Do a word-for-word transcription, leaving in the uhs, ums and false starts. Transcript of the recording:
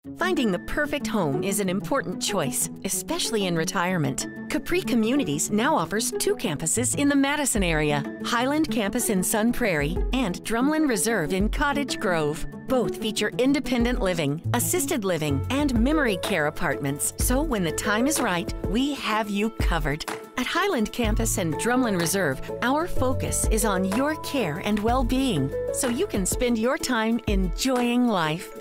Finding the perfect home is an important choice, especially in retirement. Capri Communities now offers two campuses in the Madison area, Hyland Campus in Sun Prairie and Drumlin Reserve in Cottage Grove. Both feature independent living, assisted living, and memory care apartments. So when the time is right, we have you covered. At Hyland Campus and Drumlin Reserve, our focus is on your care and well-being, so you can spend your time enjoying life.